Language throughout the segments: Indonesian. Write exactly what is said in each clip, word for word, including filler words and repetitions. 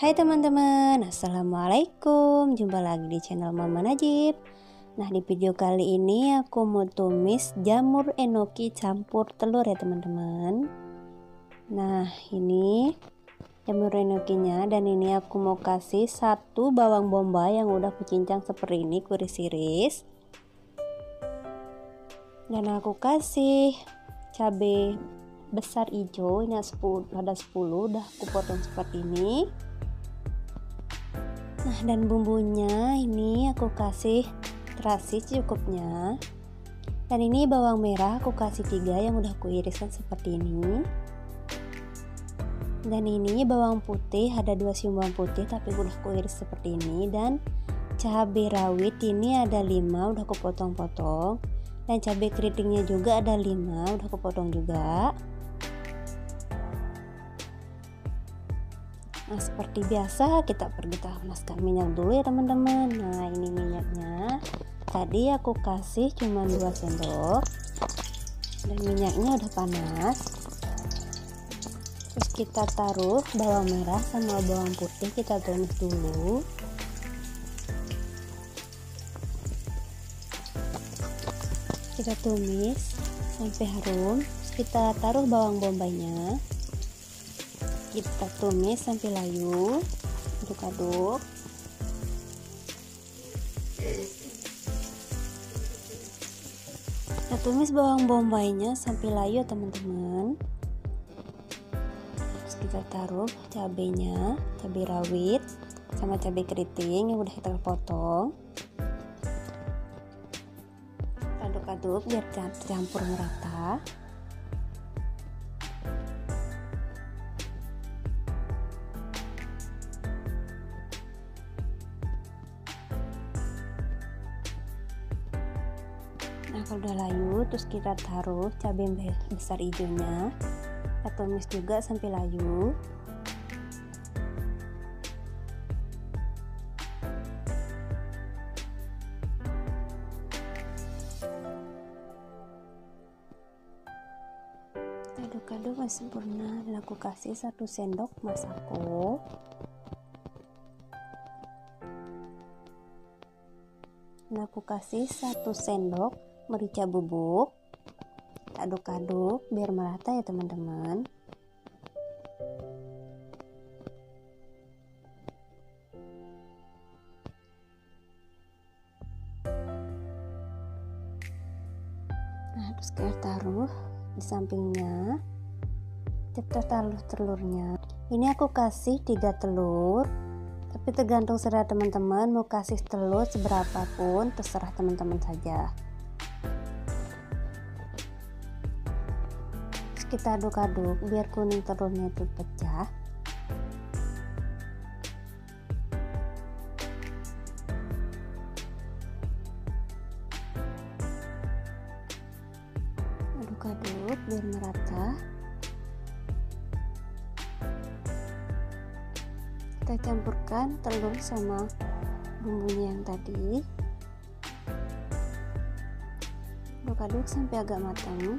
Hai teman-teman, assalamualaikum. Jumpa lagi di channel Mama Najib. Nah, di video kali ini aku mau tumis jamur enoki campur telur ya teman-teman. Nah, ini jamur enokinya, dan ini aku mau kasih satu bawang bombay yang udah kucincang seperti ini, kuiris-iris. Dan aku kasih cabai besar hijau, ini ada sepuluh, udah aku potong seperti ini. Nah, dan bumbunya ini aku kasih terasi secukupnya. Dan ini bawang merah aku kasih tiga yang udah aku iriskan seperti ini. Dan ini bawang putih, ada dua siung bawang putih tapi udah aku iris seperti ini. Dan cabai rawit ini ada lima, udah aku potong-potong. Dan cabai keritingnya juga ada lima, udah aku potong juga. Nah, seperti biasa kita pergi panaskan minyak dulu ya teman-teman. Nah, ini minyaknya tadi aku kasih cuma dua sendok, dan minyaknya udah panas. Terus kita taruh bawang merah sama bawang putih, kita tumis dulu. Kita tumis sampai harum. Terus kita taruh bawang bombaynya, kita tumis sampai layu, aduk-aduk. Kita tumis bawang bombaynya sampai layu teman-teman. Terus kita taruh cabenya, cabai rawit sama cabai keriting yang udah kita potong. Aduk-aduk biar campur merata. Nah, kalau udah layu, terus kita taruh cabai besar hijaunya, kita tumis juga sampai layu. Aduk-aduk sampai sempurna, dan aku kasih satu sendok masako. Dan aku kasih satu sendok merica bubuk. Aduk-aduk biar merata ya teman-teman. Nah, terus kita taruh di sampingnya. Kita taruh telurnya. Ini aku kasih tiga telur, tapi tergantung selera teman-teman mau kasih telur seberapa pun, terserah teman-teman saja. Terus kita aduk-aduk biar kuning telurnya itu pecah. Aduk-aduk biar merata. Kita campurkan telur sama bumbunya yang tadi. Aduk-aduk sampai agak matang.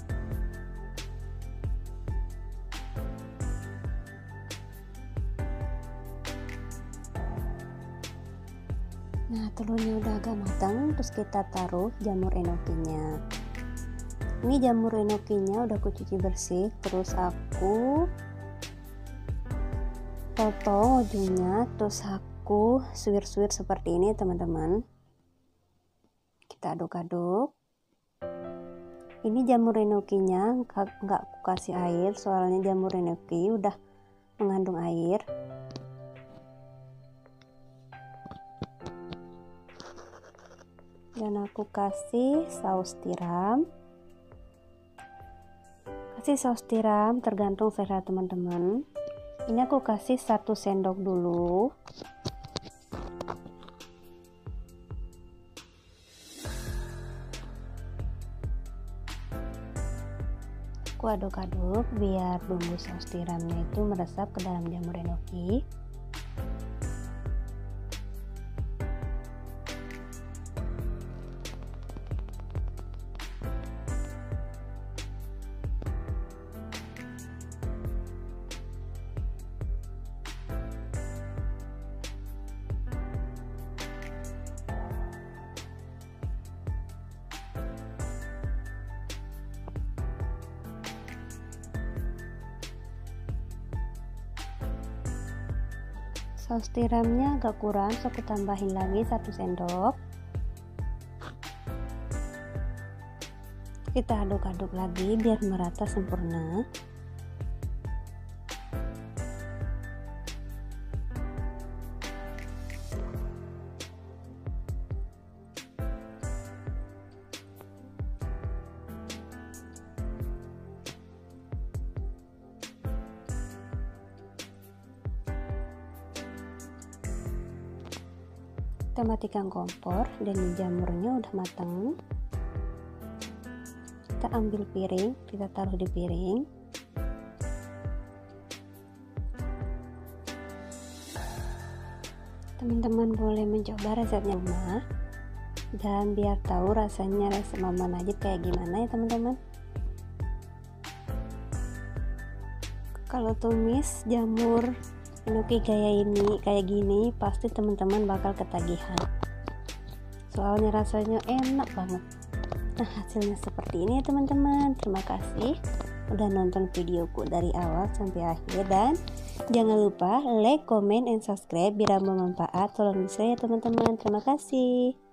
Nah, telurnya udah agak matang, terus kita taruh jamur enokinya. Ini jamur enokinya udah aku cuci bersih, terus aku potong ujungnya, terus aku suwir-suwir seperti ini teman-teman. Kita aduk-aduk. Ini jamur enokinya nggak aku kasih air, soalnya jamur enoki udah mengandung air. Dan aku kasih saus tiram. Kasih saus tiram tergantung selera teman-teman. Ini aku kasih satu sendok dulu. Aku aduk-aduk biar bumbu saus tiramnya itu meresap ke dalam jamur enoki. Saus tiramnya agak kurang, so aku tambahin lagi satu sendok. Kita aduk-aduk lagi biar merata sempurna. Kita matikan kompor dan jamurnya udah matang. Kita ambil piring, kita taruh di piring. Teman-teman boleh mencoba resepnya rumah dan biar tahu rasanya rasa Mama Najib kayak gimana ya teman-teman. Kalau tumis jamur enoki kayak ini kayak gini pasti teman-teman bakal ketagihan, soalnya rasanya enak banget. Nah, hasilnya seperti ini ya teman-teman. Terima kasih udah nonton videoku dari awal sampai akhir, dan jangan lupa like, comment, and subscribe bila bermanfaat. Tolong di share ya teman-teman. Terima kasih.